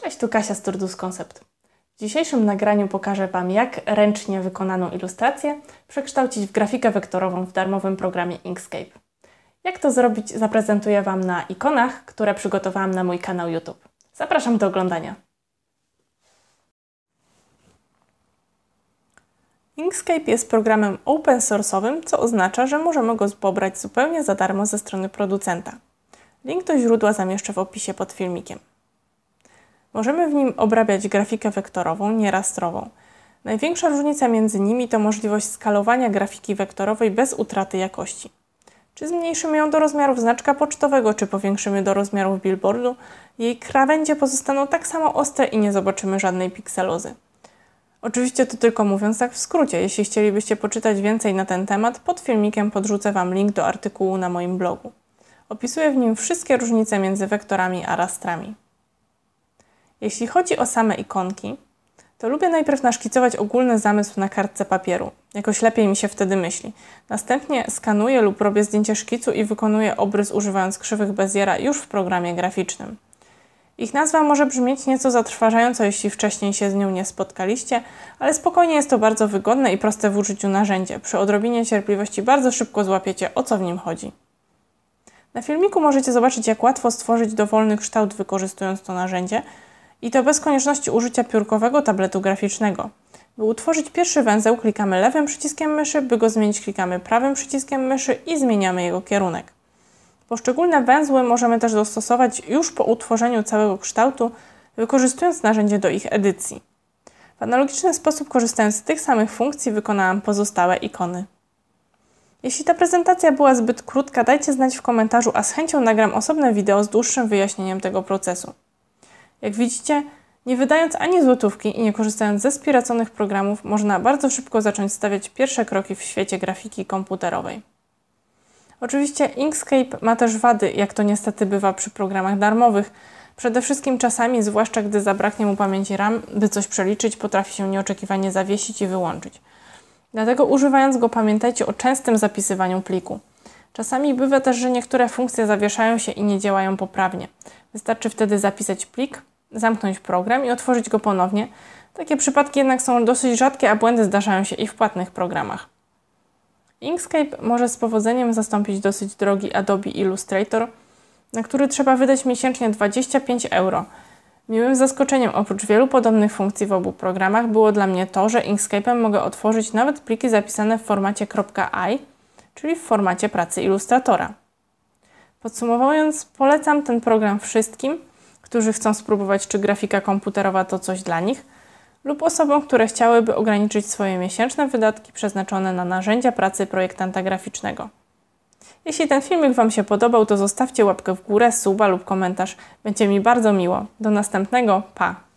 Cześć, tu Kasia z Turdus Concept. W dzisiejszym nagraniu pokażę Wam, jak ręcznie wykonaną ilustrację przekształcić w grafikę wektorową w darmowym programie Inkscape. Jak to zrobić, zaprezentuję Wam na ikonach, które przygotowałam na mój kanał YouTube. Zapraszam do oglądania. Inkscape jest programem open source'owym, co oznacza, że możemy go pobrać zupełnie za darmo ze strony producenta. Link do źródła zamieszczę w opisie pod filmikiem. Możemy w nim obrabiać grafikę wektorową, nie rastrową. Największa różnica między nimi to możliwość skalowania grafiki wektorowej bez utraty jakości. Czy zmniejszymy ją do rozmiarów znaczka pocztowego, czy powiększymy do rozmiarów billboardu, jej krawędzie pozostaną tak samo ostre i nie zobaczymy żadnej pikselozy. Oczywiście to tylko mówiąc tak w skrócie. Jeśli chcielibyście poczytać więcej na ten temat, pod filmikiem podrzucę Wam link do artykułu na moim blogu. Opisuję w nim wszystkie różnice między wektorami a rastrami. Jeśli chodzi o same ikonki, to lubię najpierw naszkicować ogólny zamysł na kartce papieru. Jakoś lepiej mi się wtedy myśli. Następnie skanuję lub robię zdjęcie szkicu i wykonuję obrys używając krzywych Beziera już w programie graficznym. Ich nazwa może brzmieć nieco zatrważająco, jeśli wcześniej się z nią nie spotkaliście, ale spokojnie jest to bardzo wygodne i proste w użyciu narzędzie. Przy odrobinie cierpliwości bardzo szybko złapiecie, o co w nim chodzi. Na filmiku możecie zobaczyć, jak łatwo stworzyć dowolny kształt wykorzystując to narzędzie, i to bez konieczności użycia piórkowego tabletu graficznego. By utworzyć pierwszy węzeł, klikamy lewym przyciskiem myszy, by go zmienić, klikamy prawym przyciskiem myszy i zmieniamy jego kierunek. Poszczególne węzły możemy też dostosować już po utworzeniu całego kształtu, wykorzystując narzędzie do ich edycji. W analogiczny sposób, korzystając z tych samych funkcji, wykonałam pozostałe ikony. Jeśli ta prezentacja była zbyt krótka, dajcie znać w komentarzu, a z chęcią nagram osobne wideo z dłuższym wyjaśnieniem tego procesu. Jak widzicie, nie wydając ani złotówki i nie korzystając ze spiraconych programów, można bardzo szybko zacząć stawiać pierwsze kroki w świecie grafiki komputerowej. Oczywiście Inkscape ma też wady, jak to niestety bywa przy programach darmowych. Przede wszystkim czasami, zwłaszcza gdy zabraknie mu pamięci RAM, by coś przeliczyć, potrafi się nieoczekiwanie zawiesić i wyłączyć. Dlatego używając go, pamiętajcie o częstym zapisywaniu pliku. Czasami bywa też, że niektóre funkcje zawieszają się i nie działają poprawnie. Wystarczy wtedy zapisać plik, zamknąć program i otworzyć go ponownie. Takie przypadki jednak są dosyć rzadkie, a błędy zdarzają się i w płatnych programach. Inkscape może z powodzeniem zastąpić dosyć drogi Adobe Illustrator, na który trzeba wydać miesięcznie 25 €. Miłym zaskoczeniem oprócz wielu podobnych funkcji w obu programach było dla mnie to, że Inkscape'em mogę otworzyć nawet pliki zapisane w formacie .ai, czyli w formacie pracy ilustratora. Podsumowując, polecam ten program wszystkim, którzy chcą spróbować, czy grafika komputerowa to coś dla nich, lub osobom, które chciałyby ograniczyć swoje miesięczne wydatki przeznaczone na narzędzia pracy projektanta graficznego. Jeśli ten filmik Wam się podobał, to zostawcie łapkę w górę, suba lub komentarz. Będzie mi bardzo miło. Do następnego. Pa!